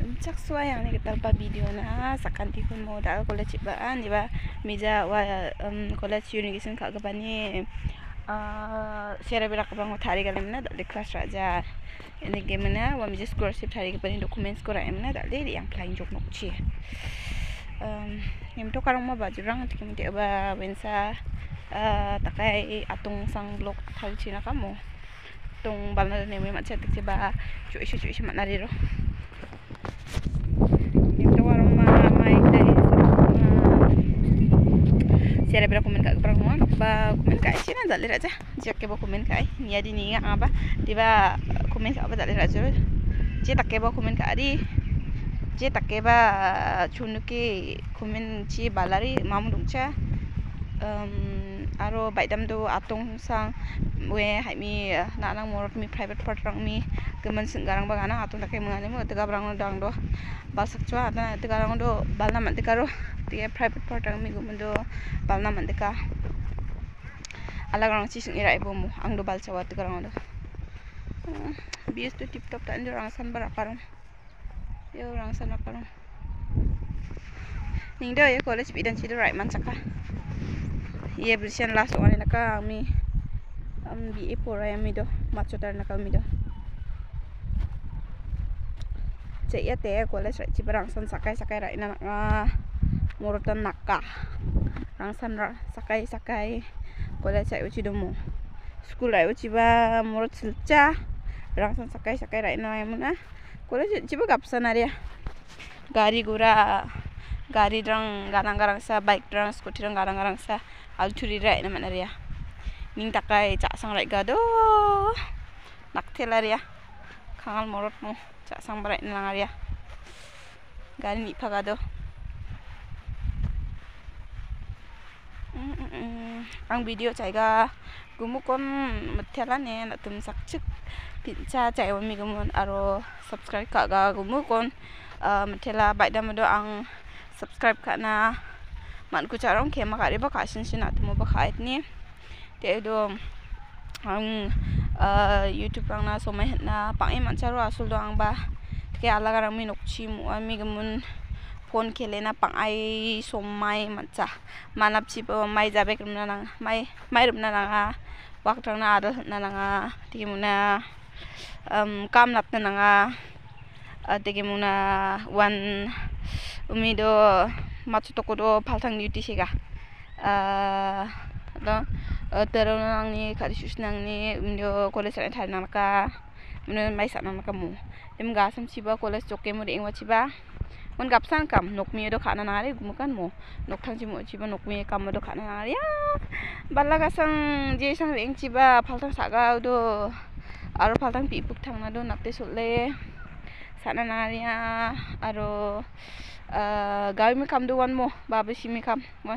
Cak suai yang ni kita lupa video na sakan tikun mau dah college baan jiba meja wa college unification kak kepani share berak bang thari galim na dal class raja ini game na wa meja scholarship thari kepani documents ko ra emna dal de yang plain jok nokchi em to karang ma bajurang tikim te ba bensa takai atung sang blok thari china kamu tung balna ne me macet tiba cuci mana diro Siapa berapa komen kak perang ba komen kak sih na dalil aja jika ba komen kak ni adi ni nga ba diba komen kak ba dalil aja je takke ba komen kak di je takke ba chunuki komen ci balari mamu dungcha aro baidam do atong sang we haimi nanang morot mi private part rang mi kemen senggarang ba gana atong takke mangane mo tega brang dang do basak chua ada tega rang do balna man tekaro tiga private part rang mi gumundo balna man teka ala rang ci sing ira ibomu ang do bal chawa tega rang do bius to tip top tan rang san bara parang yo rang san parang ning do ye college bidan ci do right man chaka ye brishan last one naka mi bi pora mi do machotar naka mi do ce ya te college right ci barang san sakai right na morotan nakka rang san sakai college right uci do mo school right uci ba morot silcha rang san sakai right na yamuna college ci ba kapsan area gari gura gari rang garang sa bike rang scooty rang garang sa alchuri right na man area ning takai cak sang right gado naktel area kangal morot mo cak sang right na lang area gari ni pagado ang video chaiga gumukon matela ne na tum sakchik pincha chai wami gumun aro subscribe ka ga gumukon matela baidam do ang subscribe ka na man ku charong ke maka riba ka sin tumo ba khait ni te do ang YouTube rang na somai na pangai man charo asul do ang ba ke ala garang mi nokchi mu ami gumun phone khele na pangai somai mancha manap chi ba mai jabe kumna nang mai rumna nang wak rang na adal na nang timuna kam nap na nang tegimuna one umido matutoko do paltang duty siga do terong nang ni kadi sus nang ni umido college ran thar nang ka umido mai sa nang ka mu em ga sam chiba college choke mu ring wa chiba mon gapsan kam nokmi do khana nare gumukan mo noktang chi mo chiba nokmi kam do khana nare ya balla ga sang je sang ring chiba paltang saga do aro paltang pi puk thang na do napte sulle sana naria aro gawi mi kam do wan mo babal simi kam mon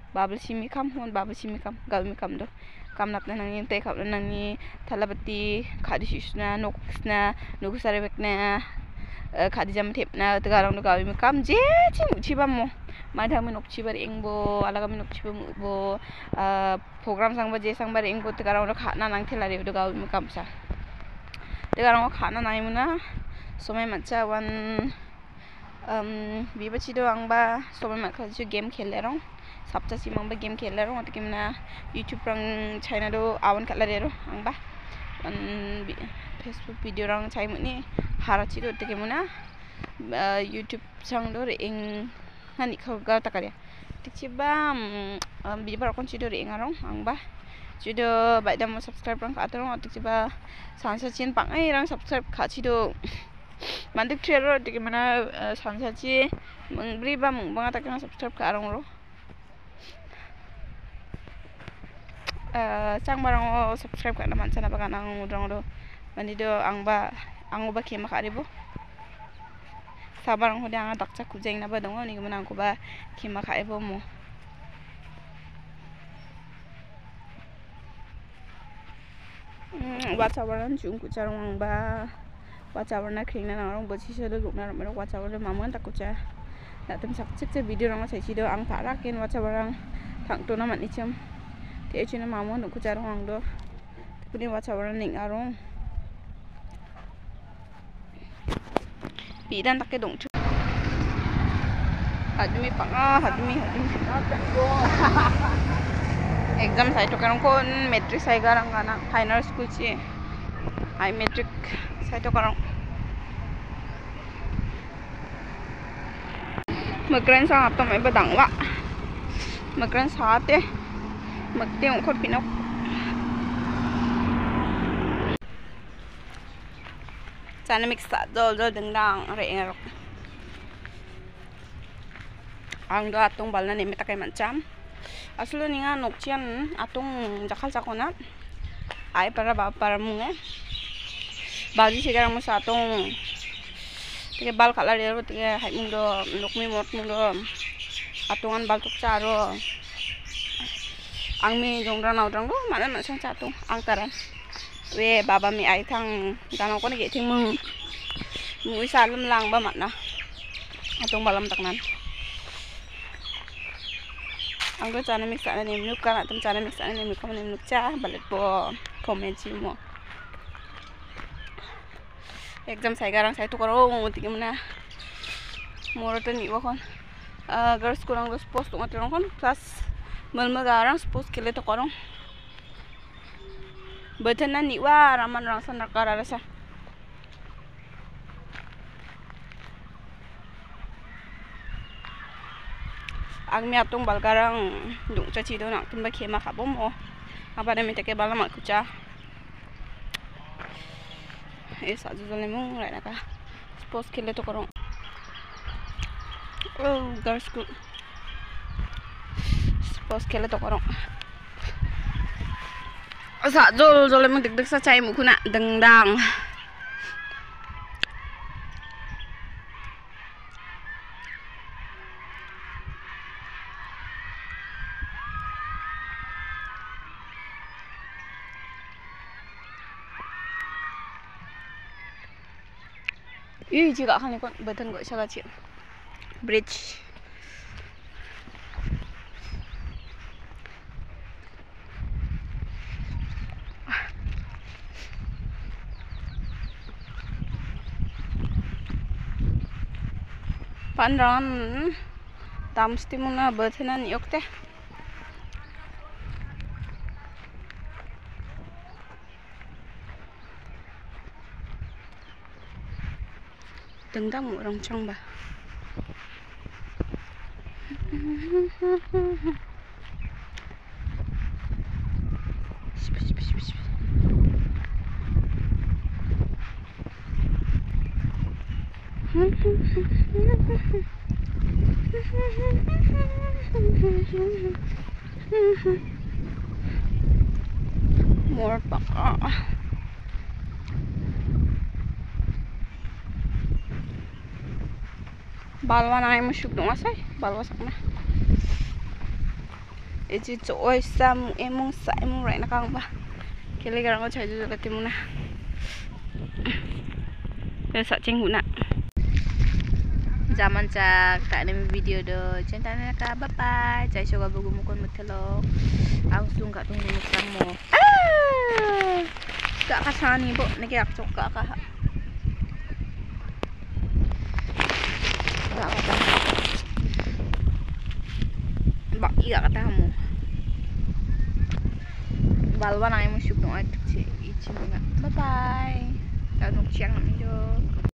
gawi mi kam do kam nap na nang te kam nang ni thalabati khadi susna noksna nugusare bekna khadi jam thep na tegarang do gawi mi kam je chi mu chi bam mo mai thang mi nok chi bar engbo alaga mi nok chi mu bo program sang ba je sang bar engbo tegarang do khana nang thelare do gawi mi kam sa tegarang khana nai muna somai mancha wan bibachi do angba somai ma khachu game khele rong sapta si mangba game khele rong atkimna YouTube rang China do awan khalare ro angba Facebook video rang chai muni harachi do tekimuna YouTube sang do ring hani khoga takare tikchiba bibar kon chido ring arong angba chido baidam subscribe rang ka atrong tikchiba sansa chin pangai rang subscribe kha chido manduk trero tikimana sansa chi mungri ba mungbanga takana subscribe ka arong ro chang barang subscribe ka na mancha na baga nang udang do manido angba angoba kema kharibo sabarang hode anga dakcha kujeng na ba dongo ni gumana ko ba kema khaibo mo wachawaran chung ku charong ba wachawarna khringna nang rong bochi selo gukna ro wachawarna mamun takucha na tum sakchik che video rang sai chido ang thara ken wachawarang thang to na mani cham te chuna mamun ku charong ang do puni wachawarna ning arong bidan tak ke dong chu hadmi panga hadmi exam sai to karong kon metric sai garang kana final school chi ai metric sai to karong magran sa apto mai badang wa magran sa te magte ong khot pinok chana mix sa dol dengdang re ngarok ang do atong balna ne meta kay mancam aslo ni nga nokchian atong jakal sakona ai para munge baji sekarang mo sa atong tike bal kala dero tike hai mung do nokmi mot mung do atongan bal tuk charo angmi jongra naw drang do mana man sang chatung ang taran we baba mi ai thang dano ko ni ge thing mung mui salam lang ba mana atong balam taknan ang do chana mix ana nim nuk kan atom chana mix ana nim nuk kam nim nuk cha balet po comment chi mo exam sai garang sai to karo muti kimna moro to ni wakon girls kurang dos post to ngatong kon plus malma garang post kele to korong betana ni wa raman rang san rakara rasa ang mi atong bal garang dung cha chi do nak tumba khema khabom o apa na mi take bala mak kucha sa jole mung lai naka sports khele to korong girls school sports khele to korong sa jole mung dik sa chai mu khuna dengdang 이 지가 하는 건 버튼 거 셔가지고 bridge panran tamsti muna buthanan yokte dengdang mo rong chong ba more baka balwa na mo shuk dong asay balwa sakna eji choi sam emong sa emong right na kang ba kele garang ko chai ju gati muna sa ching huna zaman cak tak ada video do cinta ka bye bye cai soga bugu mukon mutelo langsung gak tunggu kamu gak kasani bo niki ak cok gak kah gak kata bak iya kata kamu balwa nang emo syuk dong adik ci ichi bye bye tak nuk siang nang jo